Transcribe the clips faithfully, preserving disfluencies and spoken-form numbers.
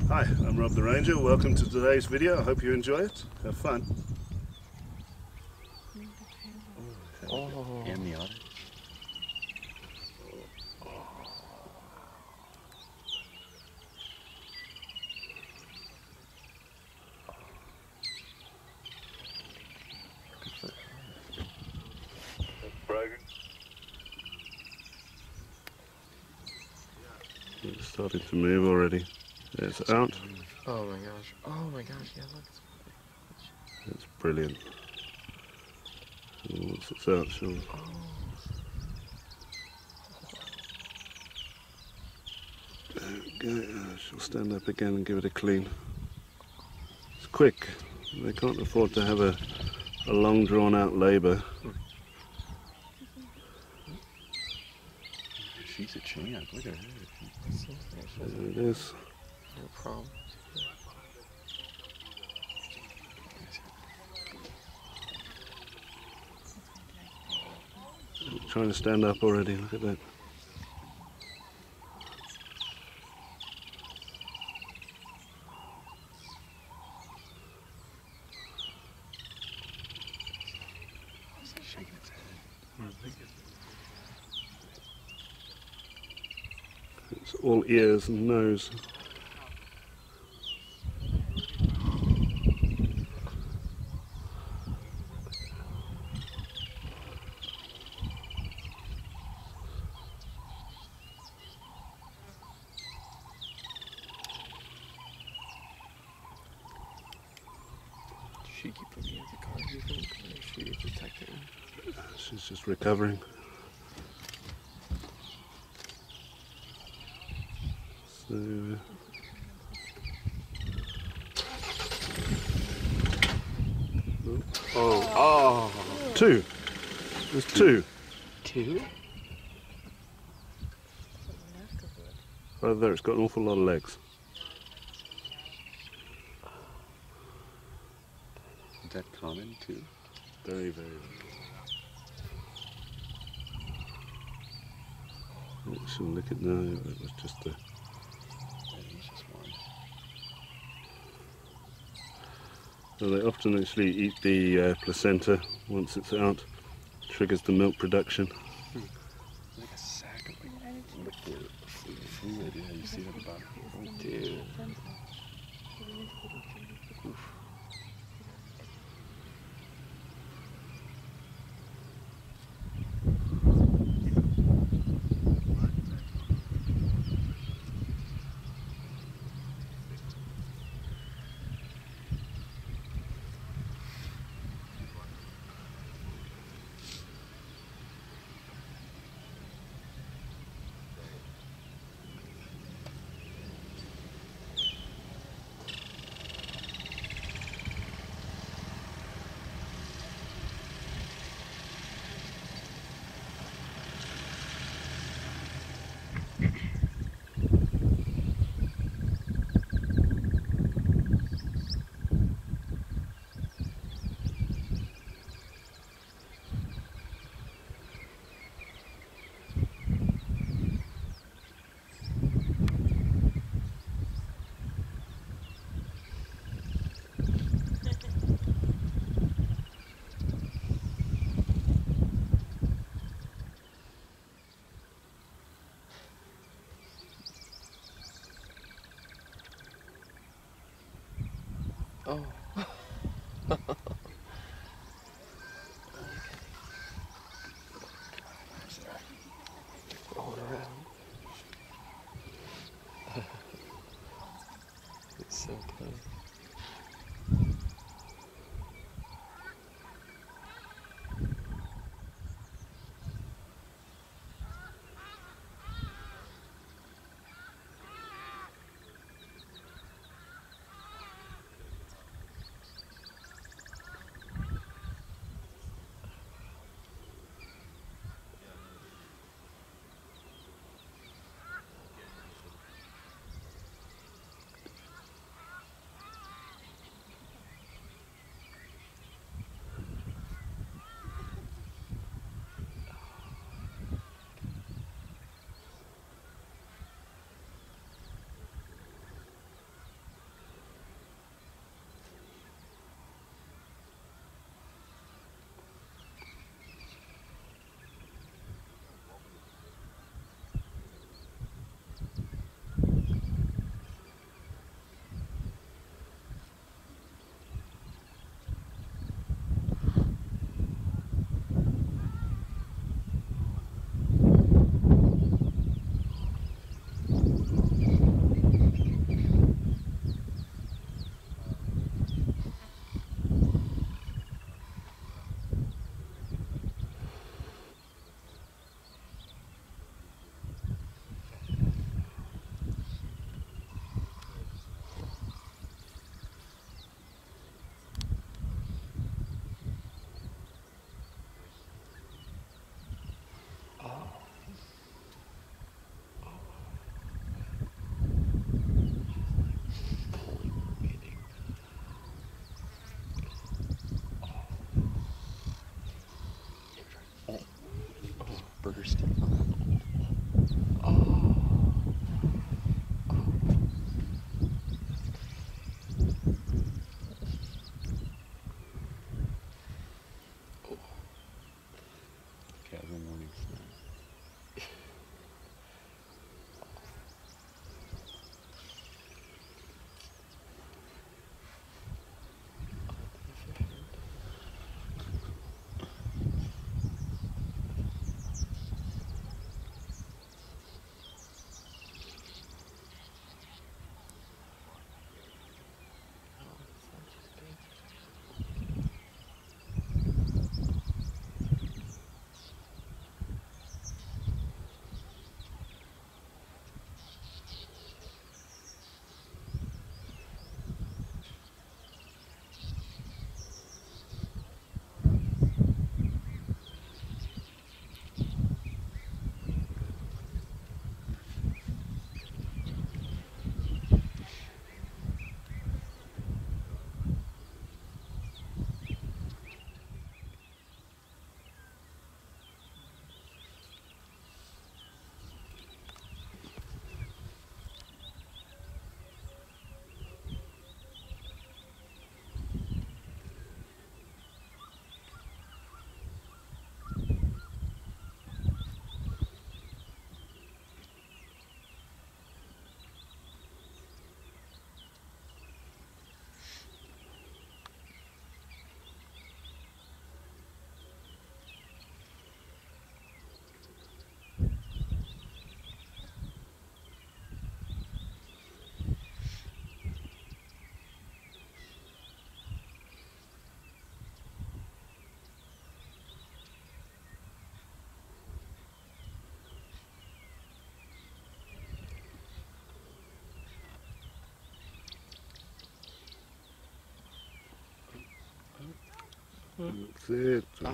Hi, I'm Rob the Ranger. Welcome to today's video. I hope you enjoy it. Have fun. Oh. And the otter. It's starting to move already. It's out. Oh my gosh. Oh my gosh. Yeah, look. It's brilliant. Once it's out, she'll... Okay, she'll stand up again and give it a clean. It's quick. They can't afford to have a, a long drawn out labour. She's a champ. Look at her. There it is. No problem. Trying to stand up already. Look at that. Shaking its head. It's all ears and nose. She keep looking at the car, you think? Or she detecting? She's just recovering. So... Oh. Oh. Two. There's two. Two? Right there, it's got an awful lot of legs. Is that common too? Very, very. Oh, she'll lick it now. It was just a... He's just one. So they often actually eat the uh, placenta once it's out. Triggers the milk production. Hmm. Like a sack of like liquid fluid. Yeah, you see that at the bottom. Oh, dude. Oof. Oh. Roll it around. It's so close. burst. Oh. Casual morning snack. That's it. Oh.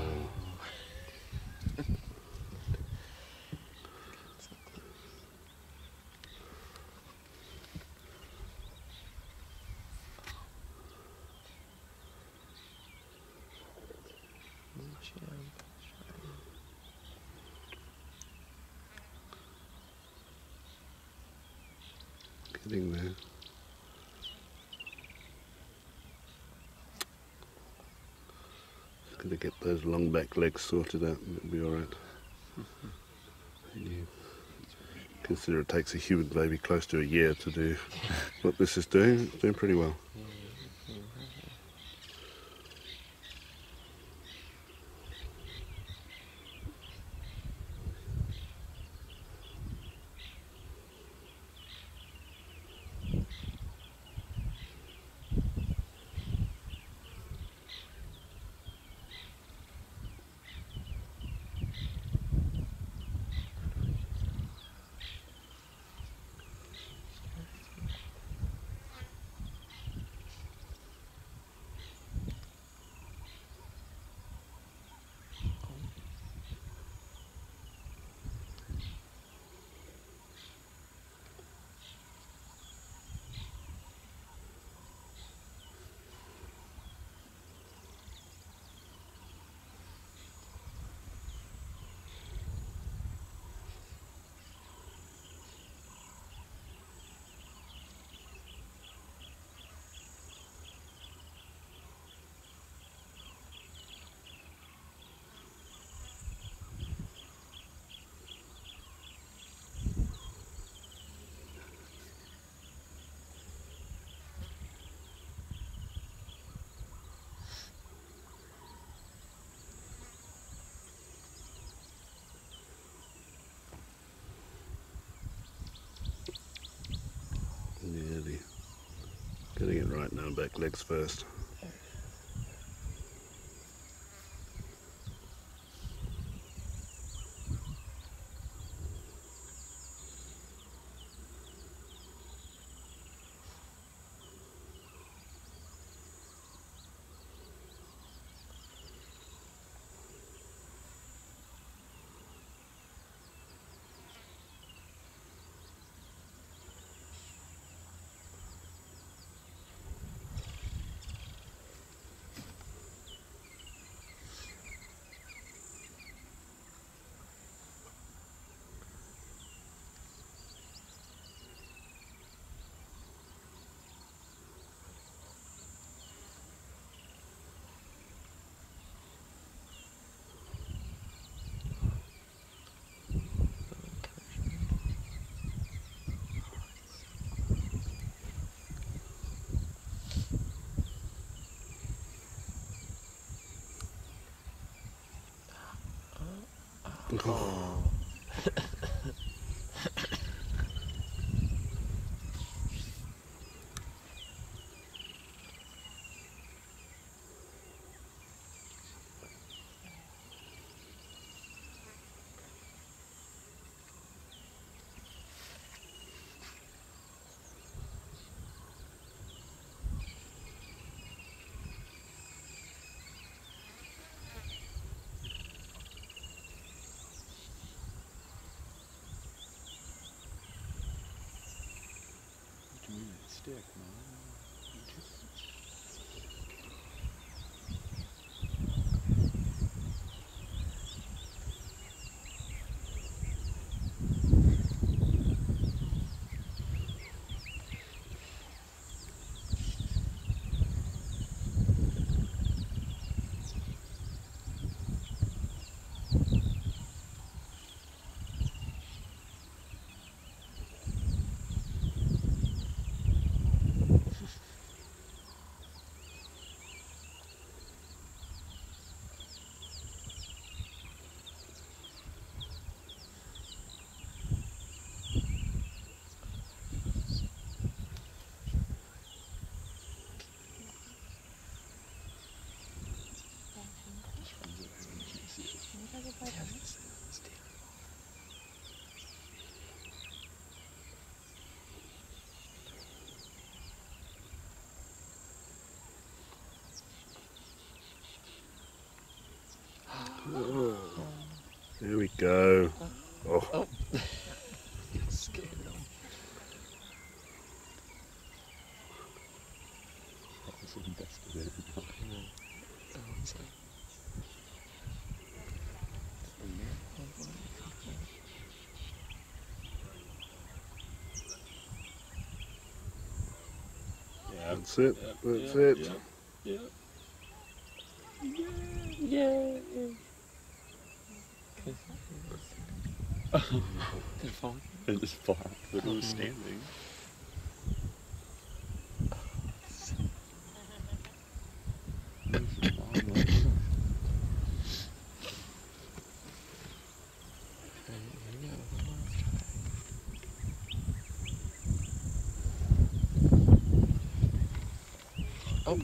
Getting there. Just gonna get those long back legs sorted out and it'll be alright. You consider it takes a human baby close to a year to do what this is doing. It's doing pretty well. Nearly. Getting it right now, back legs first. Oh. Give me that stick, man. Oh, there we go. Oh. Oh. Scared him. That was investigated. Oh, it's like... Yeah. That's it. Yep. That's Yep. it. Yep. Yep. Yeah. Yeah. Did it fall? It just fell out, but it was standing. Oh.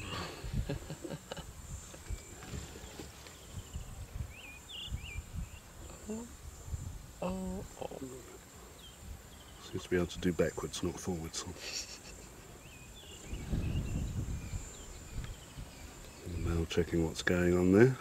Oh, oh. Seems to be able to do backwards, not forwards. The male checking what's going on there.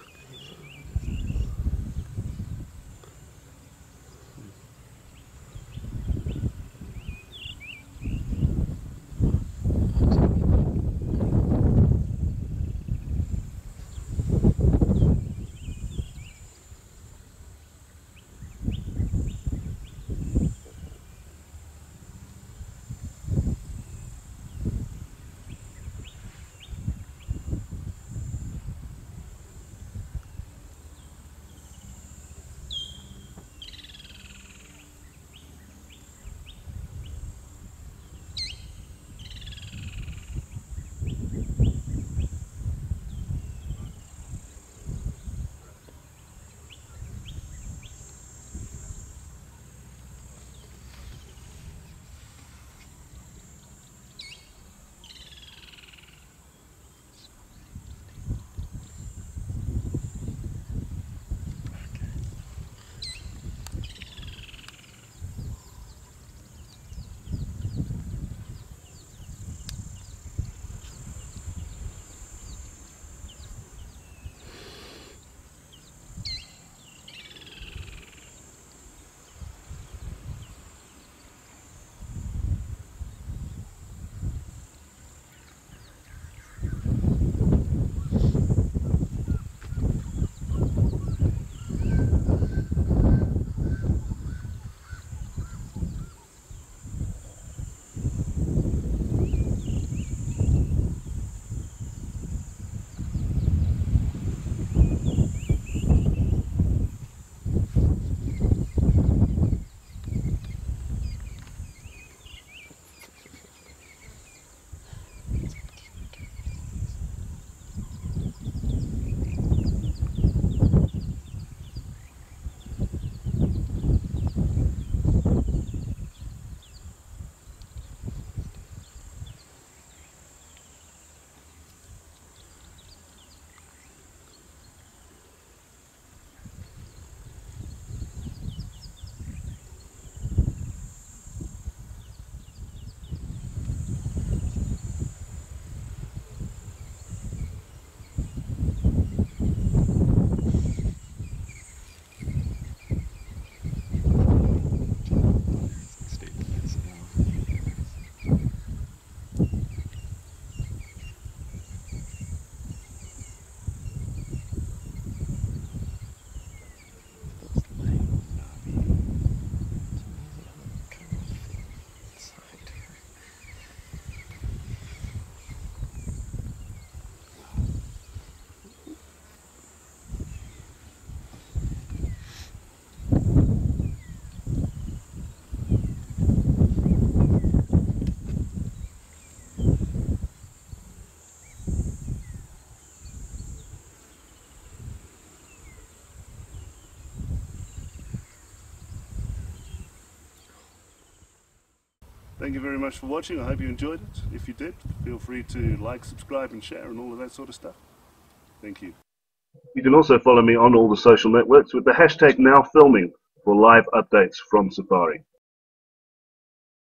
Thank you very much for watching. I hope you enjoyed it. If you did, feel free to like, subscribe and share and all of that sort of stuff. Thank you. You can also follow me on all the social networks with the hashtag NowFilming for live updates from Safari.